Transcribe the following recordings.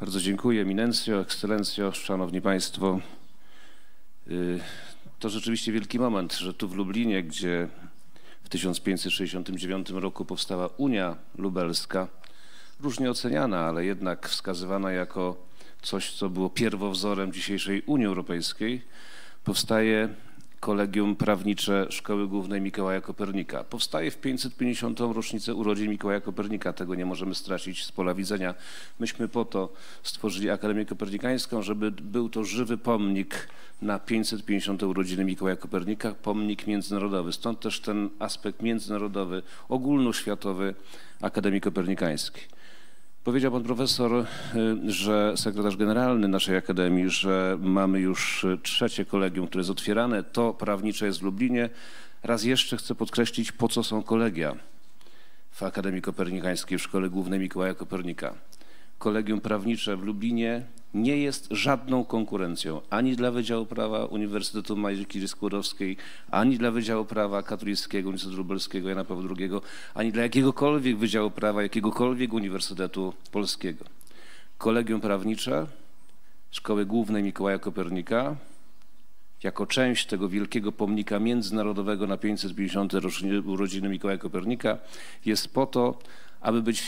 Bardzo dziękuję. Eminencjo, Ekscelencjo, Szanowni Państwo. To rzeczywiście wielki moment, że tu w Lublinie, gdzie w 1569 roku powstała Unia Lubelska, różnie oceniana, ale jednak wskazywana jako coś, co było pierwowzorem dzisiejszej Unii Europejskiej, powstaje Kolegium Prawnicze Szkoły Głównej Mikołaja Kopernika. Powstaje w 550. rocznicę urodzin Mikołaja Kopernika. Tego nie możemy stracić z pola widzenia. Myśmy po to stworzyli Akademię Kopernikańską, żeby był to żywy pomnik na 550. urodziny Mikołaja Kopernika, pomnik międzynarodowy. Stąd też ten aspekt międzynarodowy, ogólnoświatowy Akademii Kopernikańskiej. Powiedział pan profesor, że sekretarz generalny naszej akademii, że mamy już trzecie kolegium, które jest otwierane. To prawnicze jest w Lublinie. Raz jeszcze chcę podkreślić, po co są kolegia w Akademii Kopernikańskiej, w Szkole Głównej Mikołaja Kopernika. Kolegium prawnicze w Lublinie nie jest żadną konkurencją ani dla Wydziału Prawa Uniwersytetu Marii Curie-Skłodowskiej, ani dla Wydziału Prawa Katolickiego Uniwersytetu Lubelskiego Jana Pawła II, ani dla jakiegokolwiek Wydziału Prawa, jakiegokolwiek Uniwersytetu Polskiego. Kolegium prawnicze Szkoły Głównej Mikołaja Kopernika jako część tego wielkiego pomnika międzynarodowego na 550. urodziny Mikołaja Kopernika jest po to, aby być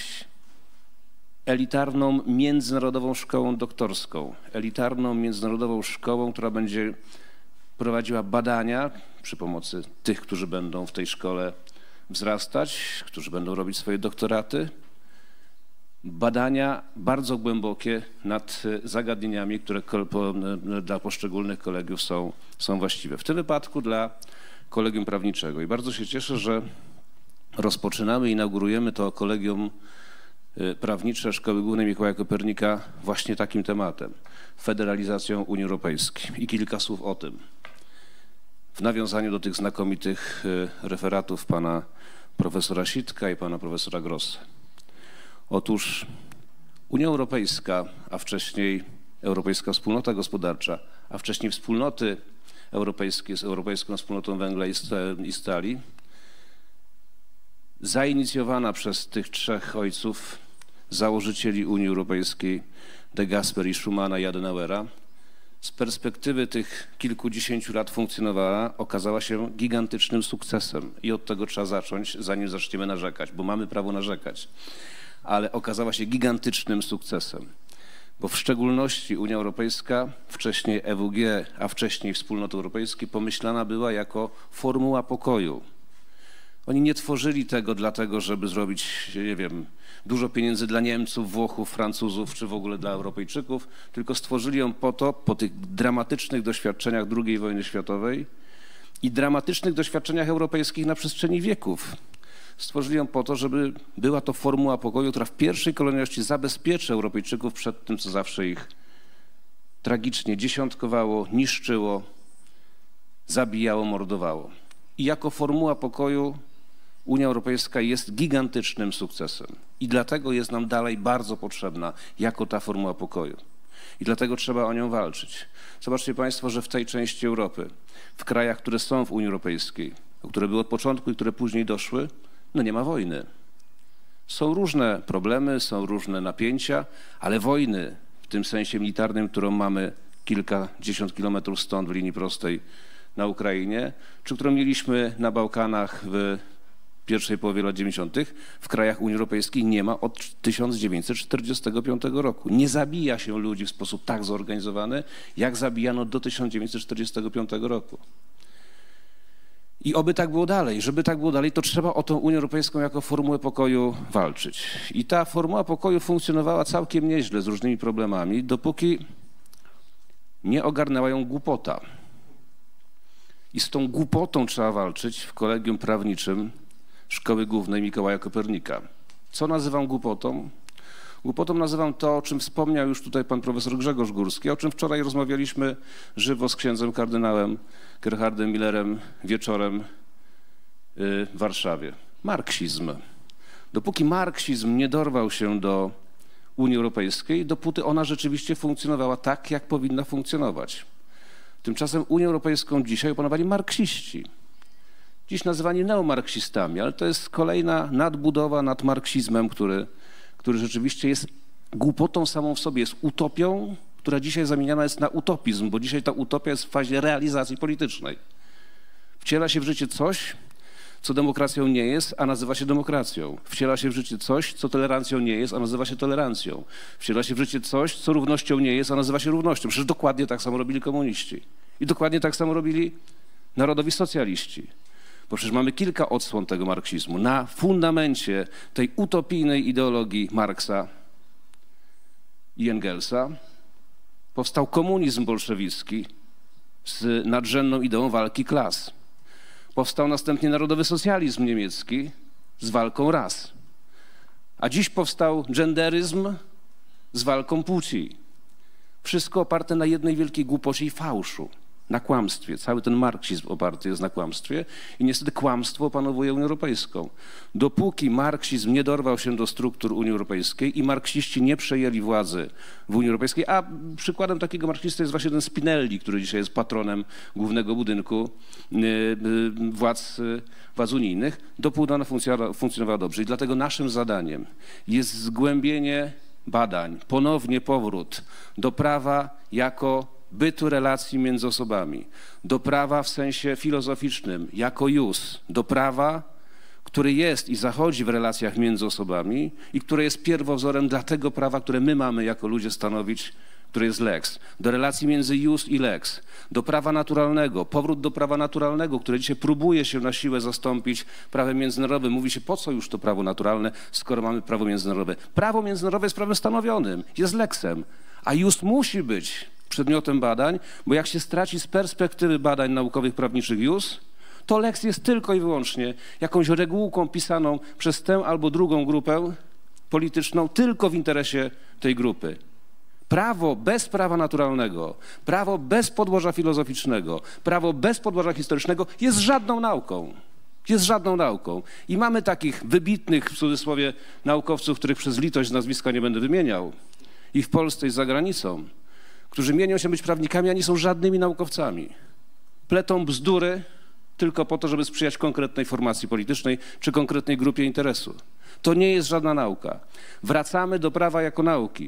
elitarną międzynarodową szkołą doktorską, elitarną międzynarodową szkołą, która będzie prowadziła badania przy pomocy tych, którzy będą w tej szkole wzrastać, którzy będą robić swoje doktoraty, badania bardzo głębokie nad zagadnieniami, które dla poszczególnych kolegiów są właściwe. W tym wypadku dla Kolegium Prawniczego. I bardzo się cieszę, że rozpoczynamy, inaugurujemy to Kolegium Prawnicze Szkoły Głównej Mikołaja Kopernika właśnie takim tematem, federalizacją Unii Europejskiej. I kilka słów o tym. W nawiązaniu do tych znakomitych referatów pana profesora Sitka i pana profesora Grossa. Otóż Unia Europejska, a wcześniej Europejska Wspólnota Gospodarcza, a wcześniej Wspólnoty Europejskie z Europejską Wspólnotą Węgla i Stali, zainicjowana przez tych trzech ojców, założycieli Unii Europejskiej, de Gasperi, Schumana i Adenauera, z perspektywy tych kilkudziesięciu lat funkcjonowała, okazała się gigantycznym sukcesem. I od tego trzeba zacząć, zanim zaczniemy narzekać, bo mamy prawo narzekać. Ale okazała się gigantycznym sukcesem, bo w szczególności Unia Europejska, wcześniej EWG, a wcześniej Wspólnoty Europejskie, pomyślana była jako formuła pokoju. Oni nie tworzyli tego dlatego, żeby zrobić, nie wiem, dużo pieniędzy dla Niemców, Włochów, Francuzów czy w ogóle dla Europejczyków, tylko stworzyli ją po to, po tych dramatycznych doświadczeniach II wojny światowej i dramatycznych doświadczeniach europejskich na przestrzeni wieków. Stworzyli ją po to, żeby była to formuła pokoju, która w pierwszej kolejności zabezpieczy Europejczyków przed tym, co zawsze ich tragicznie dziesiątkowało, niszczyło, zabijało, mordowało. I jako formuła pokoju Unia Europejska jest gigantycznym sukcesem i dlatego jest nam dalej bardzo potrzebna jako ta formuła pokoju. I dlatego trzeba o nią walczyć. Zobaczcie Państwo, że w tej części Europy, w krajach, które są w Unii Europejskiej, które były od początku i które później doszły, no nie ma wojny. Są różne problemy, są różne napięcia, ale wojny w tym sensie militarnym, którą mamy kilkadziesiąt kilometrów stąd w linii prostej na Ukrainie, czy którą mieliśmy na Bałkanach w pierwszej połowie lat 90. w krajach Unii Europejskiej nie ma od 1945 roku. Nie zabija się ludzi w sposób tak zorganizowany, jak zabijano do 1945 roku. I oby tak było dalej. Żeby tak było dalej, to trzeba o tą Unię Europejską jako formułę pokoju walczyć. I ta formuła pokoju funkcjonowała całkiem nieźle z różnymi problemami, dopóki nie ogarnęła ją głupota. I z tą głupotą trzeba walczyć w Kolegium Prawniczym Szkoły Głównej Mikołaja Kopernika. Co nazywam głupotą? Głupotą nazywam to, o czym wspomniał już tutaj pan profesor Grzegorz Górski, o czym wczoraj rozmawialiśmy żywo z księdzem kardynałem Gerhardem Millerem wieczorem w Warszawie. Marksizm. Dopóki marksizm nie dorwał się do Unii Europejskiej, dopóty ona rzeczywiście funkcjonowała tak, jak powinna funkcjonować. Tymczasem Unią Europejską dzisiaj opanowali marksiści. Dziś nazywani neomarksistami, ale to jest kolejna nadbudowa nad marksizmem, który rzeczywiście jest głupotą samą w sobie, jest utopią, która dzisiaj zamieniana jest na utopizm, bo dzisiaj ta utopia jest w fazie realizacji politycznej. Wciela się w życie coś, co demokracją nie jest, a nazywa się demokracją. Wciela się w życie coś, co tolerancją nie jest, a nazywa się tolerancją. Wciela się w życie coś, co równością nie jest, a nazywa się równością. Przecież dokładnie tak samo robili komuniści. I dokładnie tak samo robili narodowi socjaliści. Bo przecież mamy kilka odsłon tego marksizmu. Na fundamencie tej utopijnej ideologii Marksa i Engelsa powstał komunizm bolszewicki z nadrzędną ideą walki klas. Powstał następnie narodowy socjalizm niemiecki z walką ras. A dziś powstał genderyzm z walką płci. Wszystko oparte na jednej wielkiej głupocie i fałszu, na kłamstwie. Cały ten marksizm oparty jest na kłamstwie i niestety kłamstwo opanowuje Unię Europejską. Dopóki marksizm nie dorwał się do struktur Unii Europejskiej i marksiści nie przejęli władzy w Unii Europejskiej, a przykładem takiego marksisty jest właśnie ten Spinelli, który dzisiaj jest patronem głównego budynku władz unijnych, dopóki ona funkcjonowała dobrze. I dlatego naszym zadaniem jest zgłębienie badań, ponownie powrót do prawa jako bytu relacji między osobami, do prawa w sensie filozoficznym, jako jus, do prawa, który jest i zachodzi w relacjach między osobami i które jest pierwowzorem dla tego prawa, które my mamy jako ludzie stanowić, które jest lex, do relacji między jus i lex, do prawa naturalnego, powrót do prawa naturalnego, które dzisiaj próbuje się na siłę zastąpić prawem międzynarodowym. Mówi się, po co już to prawo naturalne, skoro mamy prawo międzynarodowe. Prawo międzynarodowe jest prawem stanowionym, jest lexem, a jus musi być przedmiotem badań, bo jak się straci z perspektywy badań naukowych, prawniczych jus, to lex jest tylko i wyłącznie jakąś regułką pisaną przez tę albo drugą grupę polityczną tylko w interesie tej grupy. Prawo bez prawa naturalnego, prawo bez podłoża filozoficznego, prawo bez podłoża historycznego jest żadną nauką. Jest żadną nauką. I mamy takich wybitnych, w cudzysłowie, naukowców, których przez litość z nazwiska nie będę wymieniał, i w Polsce, i za granicą, którzy mienią się być prawnikami, a nie są żadnymi naukowcami. Pletą bzdury tylko po to, żeby sprzyjać konkretnej formacji politycznej czy konkretnej grupie interesu. To nie jest żadna nauka. Wracamy do prawa jako nauki.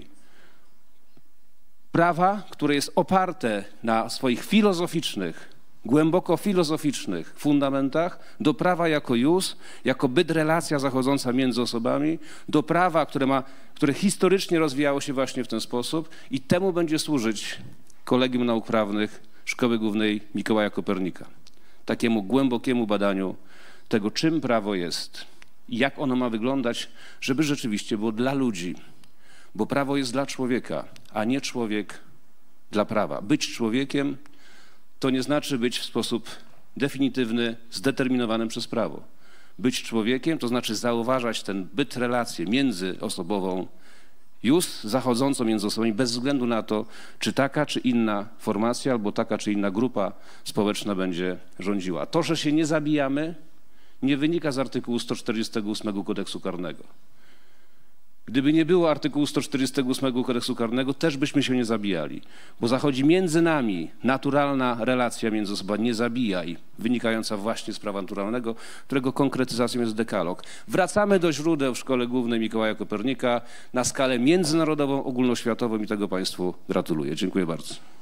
Prawa, które jest oparte na swoich filozoficznych, głęboko filozoficznych fundamentach, do prawa jako jus, jako byt relacja zachodząca między osobami, do prawa, które historycznie rozwijało się właśnie w ten sposób i temu będzie służyć Kolegium Nauk Prawnych Szkoły Głównej Mikołaja Kopernika. Takiemu głębokiemu badaniu tego, czym prawo jest i jak ono ma wyglądać, żeby rzeczywiście było dla ludzi. Bo prawo jest dla człowieka, a nie człowiek dla prawa. Być człowiekiem to nie znaczy być w sposób definitywny zdeterminowanym przez prawo. Być człowiekiem to znaczy zauważać ten byt, relację międzyosobową, jus zachodzącą między osobami bez względu na to, czy taka czy inna formacja albo taka czy inna grupa społeczna będzie rządziła. To, że się nie zabijamy, nie wynika z artykułu 148 Kodeksu Karnego. Gdyby nie było artykułu 148 Kodeksu Karnego, też byśmy się nie zabijali, bo zachodzi między nami naturalna relacja między osobami, nie zabijaj, wynikająca właśnie z prawa naturalnego, którego konkretyzacją jest dekalog. Wracamy do źródeł w Szkole Głównej Mikołaja Kopernika na skalę międzynarodową, ogólnoświatową i tego Państwu gratuluję. Dziękuję bardzo.